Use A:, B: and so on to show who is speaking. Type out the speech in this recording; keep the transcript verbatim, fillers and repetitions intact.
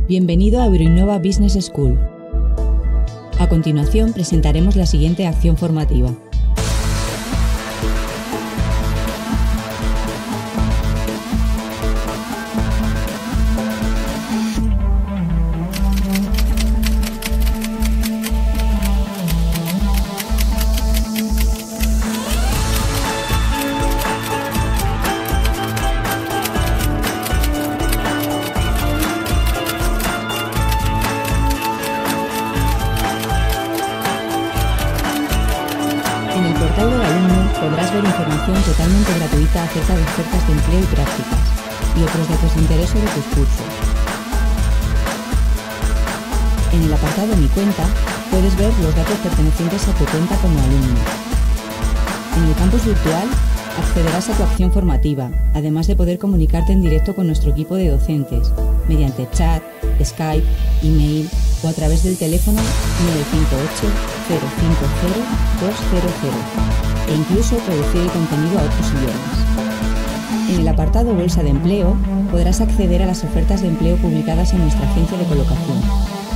A: Bienvenido a Euroinnova Business School. A continuación presentaremos la siguiente acción formativa. En el portal del alumno podrás ver información totalmente gratuita acerca de ofertas de empleo y prácticas, y otros datos de interés sobre tus cursos. En el apartado Mi cuenta puedes ver los datos pertenecientes a tu cuenta como alumno. En el campus virtual accederás a tu acción formativa, además de poder comunicarte en directo con nuestro equipo de docentes, mediante chat, Skype, email o a través del teléfono nueve cinco ocho, cero cinco cero, dos cero cero e incluso traducir el contenido a otros idiomas. En el apartado Bolsa de Empleo podrás acceder a las ofertas de empleo publicadas en nuestra agencia de colocación.